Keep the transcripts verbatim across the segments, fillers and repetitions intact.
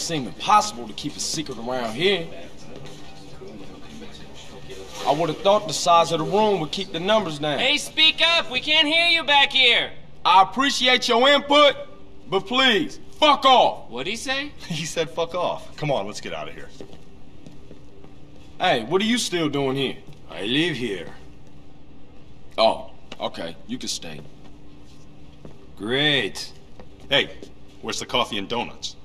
seem impossible to keep a secret around here. I would have thought the size of the room would keep the numbers down. Hey, speak up! We can't hear you back here! I appreciate your input, but please, fuck off! What'd he say? He said fuck off. Come on, let's get out of here. Hey, what are you still doing here? I live here. Oh, okay, you can stay. Great. Hey, where's the coffee and donuts?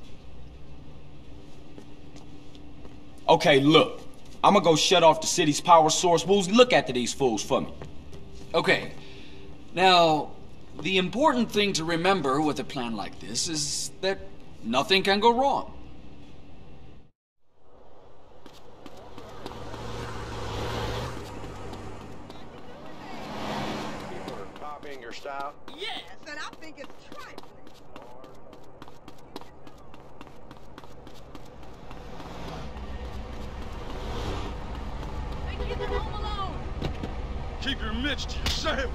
Okay, look. I'm gonna go shut off the city's power source. Woozy, look after these fools for me. Okay. Now, the important thing to remember with a plan like this is that nothing can go wrong. People are copying your style. Yes, and I think it's trifling. Keep them home alone. Keep your mitts to yourself.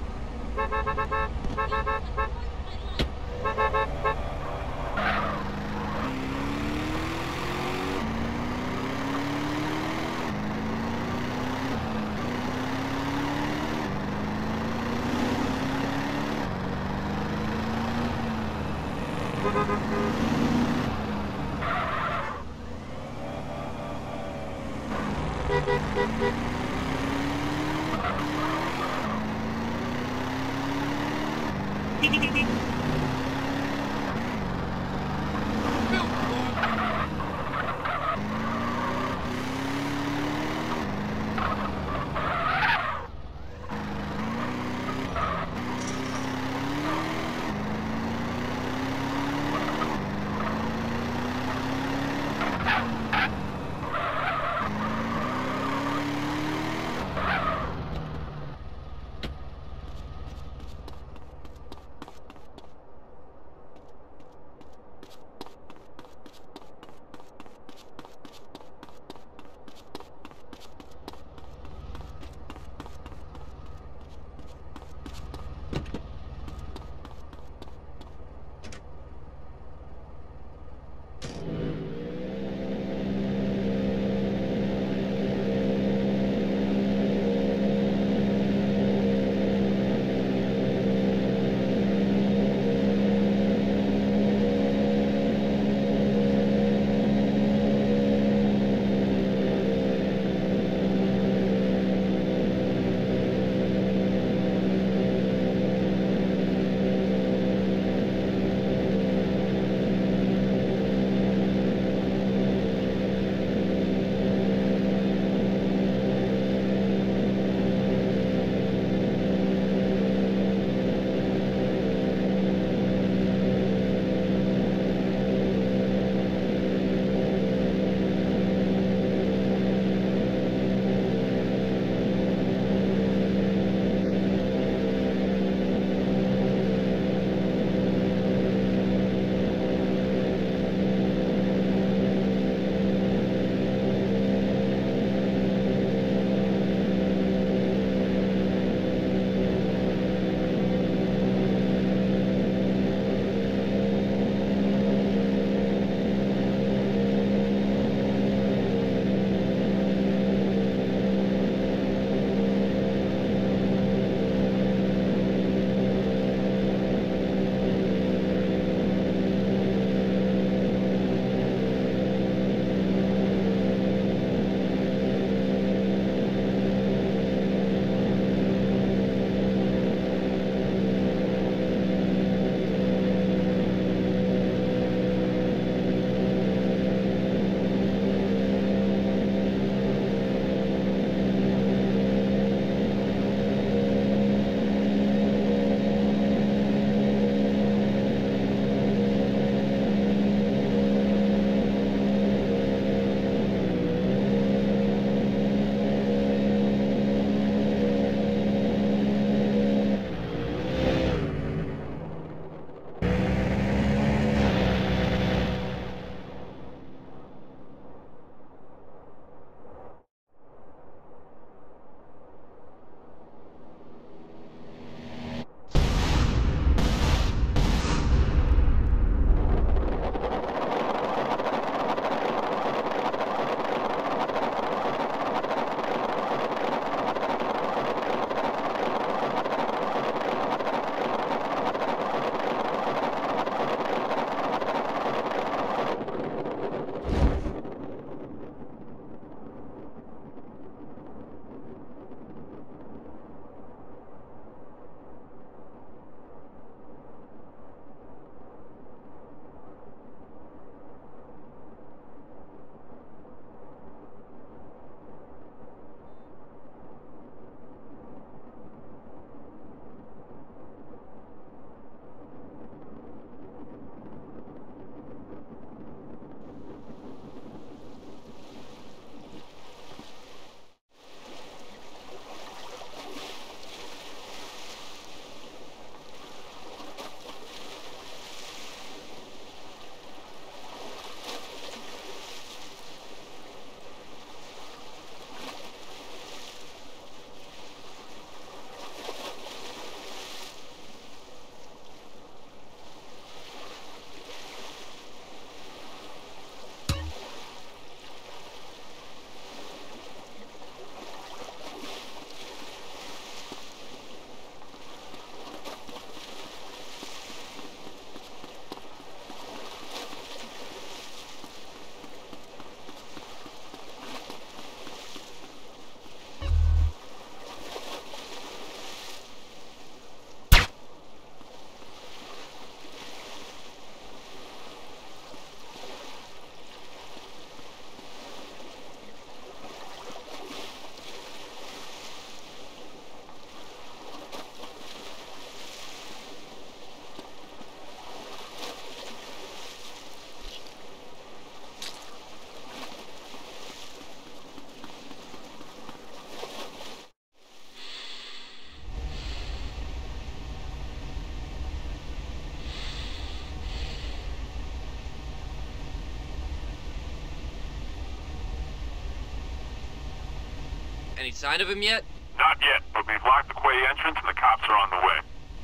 Any sign of him yet? Not yet, but we've locked the quay entrance and the cops are on the way.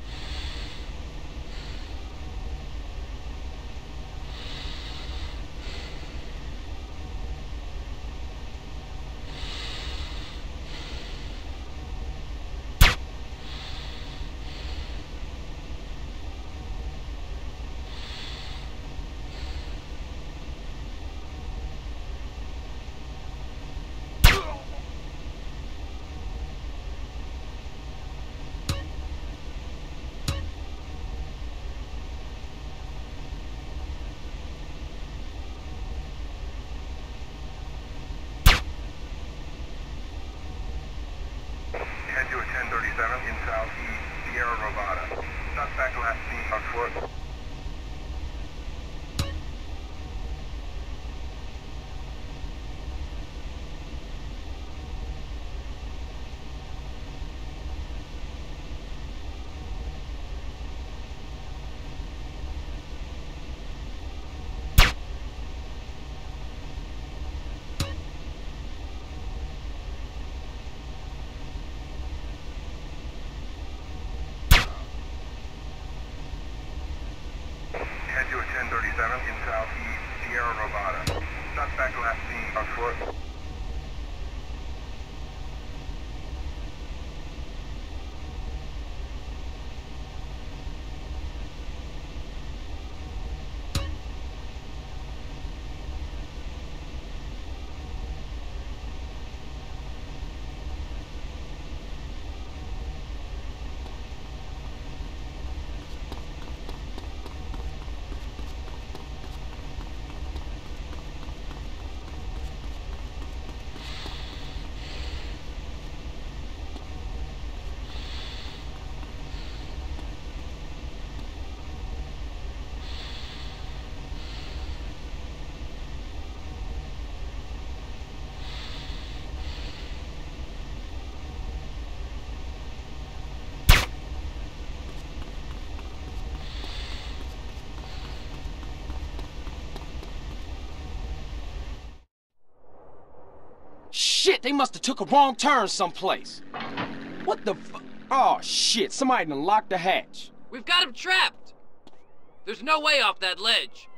Head to a ten thirty-seven in southeast Sierra Nevada. Suspect last seen on foot. Head to a ten thirty-seven in southeast Sierra Nevada. Suspect last seen on foot. Shit, they must have took a wrong turn someplace. What the fu- Oh, shit, somebody done locked the hatch. We've got him trapped! There's no way off that ledge.